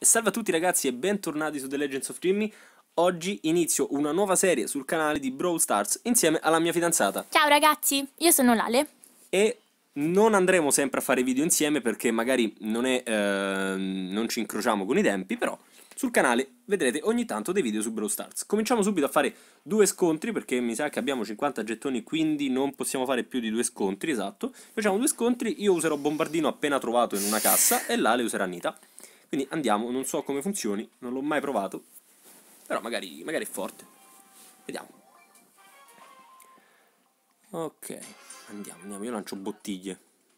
Salve a tutti ragazzi e bentornati su The Legends of Jimmy. Oggi inizio una nuova serie sul canale di Brawl Stars insieme alla mia fidanzata. Ciao ragazzi, io sono Lale. E non andremo sempre a fare video insieme perché magari non ci incrociamo con i tempi, però sul canale vedrete ogni tanto dei video su Brawl Stars. Cominciamo subito a fare due scontri perché mi sa che abbiamo 50 gettoni, quindi non possiamo fare più di due scontri, esatto. Facciamo due scontri, io userò Bombardino appena trovato in una cassa e Lale userà Nita. Quindi andiamo, non so come funzioni, non l'ho mai provato, però magari è forte. Vediamo. Ok, andiamo, io lancio bottiglie.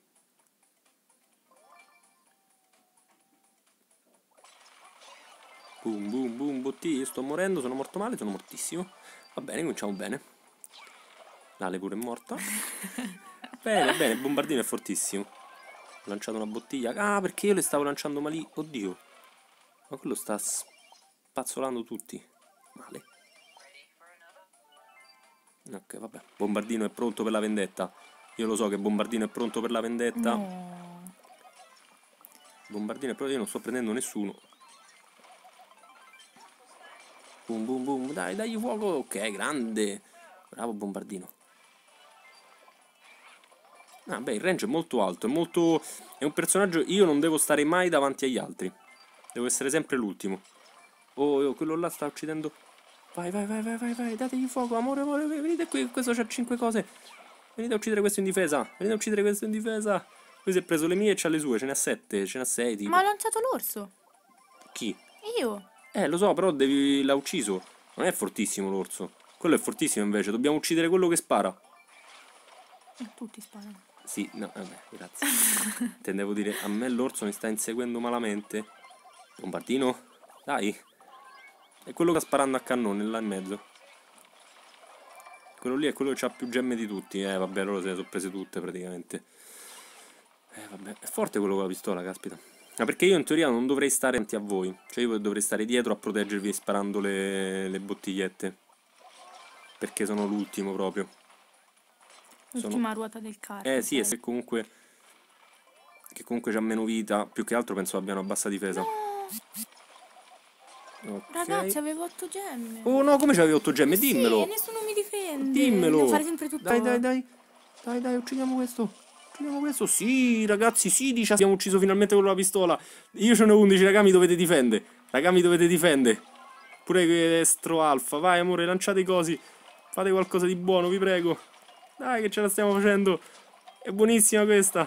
Boom, boom, boom, bottiglie, sto morendo, sono morto male, sono mortissimo. Va bene, cominciamo bene. Lale pure è morta. Bene, Bombardino è fortissimo. Ho lanciato una bottiglia. Ah, perché io le stavo lanciando malì. Oddio. Ma quello sta spazzolando tutti. Male. Ok, vabbè. Bombardino è pronto per la vendetta. Io lo so che Bombardino è pronto per la vendetta. No. Bombardino è pronto, io non sto prendendo nessuno. Boom, boom, boom. Dai fuoco. Ok, grande. Bravo Bombardino. Ah, beh, il range è molto alto. È un personaggio... Io non devo stare mai davanti agli altri. Devo essere sempre l'ultimo. Oh, quello là sta uccidendo. Vai, dategli fuoco, amore, venite qui, questo c'ha 5 cose. Venite a uccidere questo in difesa. Lui si è preso le mie e c'ha le sue, ce ne ha 7, ce ne ha 6 tipo. Ma ha lanciato l'orso. Chi? Io. Lo so, però l'ha ucciso. Non è fortissimo l'orso. Quello è fortissimo invece, dobbiamo uccidere quello che spara. Tutti sparano. Sì, no, vabbè, grazie. Intendevo dire, a me l'orso mi sta inseguendo malamente. Bombardino? Dai. È quello che sta sparando a cannone là in mezzo. Quello lì è quello che ha più gemme di tutti. Vabbè, loro se le sono prese tutte praticamente. Vabbè, è forte quello con la pistola, caspita. Ma perché io in teoria non dovrei stare davanti a voi. Cioè io dovrei stare dietro a proteggervi sparando le bottigliette. Perché sono l'ultimo proprio. L'ultima ruota del carro. Sì, e se comunque... Che comunque c'ha meno vita. Più che altro penso abbiano a bassa difesa. No. Okay. Ragazzi, avevo 8 gemme. Oh no, come c'avevi 8 gemme? Dimmelo. Sì, e nessuno mi difende. Dimmelo. Devo fare sempre tutto. Dai, uccidiamo questo. Sì, ragazzi, 16 abbiamo ucciso finalmente con la pistola. Io ce ne ho 11, raga, mi dovete difendere. Pure che estro alfa. Vai, amore, lanciate i cosi. Fate qualcosa di buono, vi prego. Dai, che ce la stiamo facendo. È buonissima questa.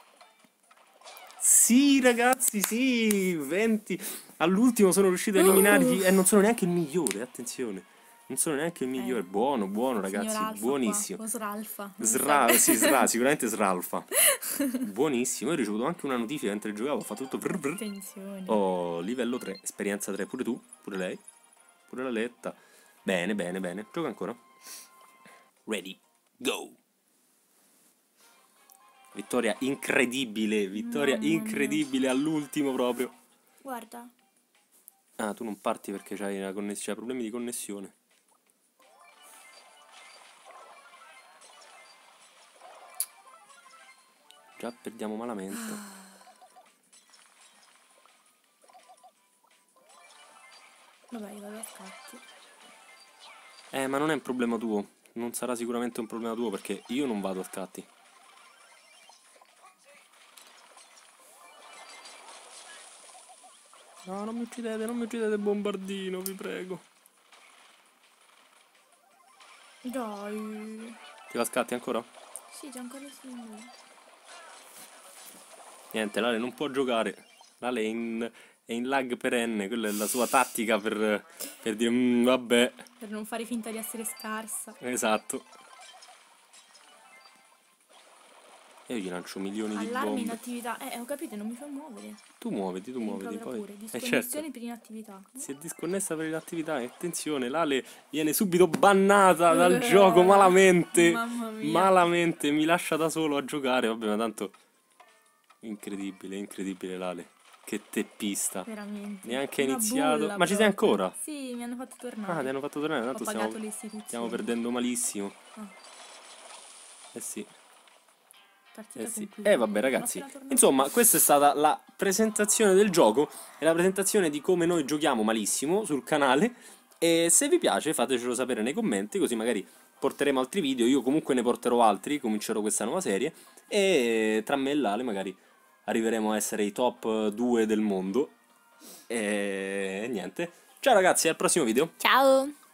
Sì, ragazzi, sì, 20. All'ultimo sono riuscito a eliminargli. E non sono neanche il migliore, attenzione. Non sono neanche il migliore. Buono, ragazzi. Alfa, buonissimo. Qua. O Sralfa. Sì, sicuramente Sralfa. Buonissimo. Io ho ricevuto anche una notifica mentre giocavo. Ho fatto tutto. Attenzione. Oh, livello 3. Esperienza 3. Pure tu. Pure lei. Pure la Letta. Bene. Gioca ancora. Ready. Go. Vittoria incredibile. All'ultimo proprio. Guarda. Ah, tu non parti perché c'hai problemi di connessione. Già perdiamo malamente. Vabbè, io vado a scatti. Ma non è un problema tuo. Non sarà sicuramente un problema tuo perché io non vado a scatti. No, non mi uccidete Bombardino, vi prego. Dai. Ti va a scatti ancora? Sì, c'è ancora il simbolo. Niente, Lale non può giocare. Lale è in lag perenne, quella è la sua tattica per dire vabbè. Per non fare finta di essere scarsa. Esatto. Io gli lancio milioni di Allarme bombe. in attività. Ho capito, non mi fa muovere. Tu muoviti Poi. poi. Disconnessione Certo. per inattività. Si è disconnessa per l'inattività. E attenzione, Lale viene subito bannata dal gioco malamente. Mamma mia. Malamente, mi lascia da solo a giocare. Vabbè, ma tanto... Incredibile Lale. Che teppista. Veramente. Neanche è Una iniziato. bulla Ma ci sei proprio. ancora? Sì, mi hanno fatto tornare. Ah, ti hanno fatto tornare. Ho Tanto pagato le istituzioni. stiamo perdendo malissimo. Ah. Eh sì. Partita sì. conclusa. Vabbè ragazzi, Appena tornato. insomma questa è stata la presentazione del gioco e la presentazione di come noi giochiamo malissimo sul canale. E se vi piace fatecelo sapere nei commenti, così magari porteremo altri video. Io comunque ne porterò altri, comincerò questa nuova serie e tra me e l'Ale magari arriveremo a essere i top 2 del mondo. E niente, ciao ragazzi, al prossimo video. Ciao!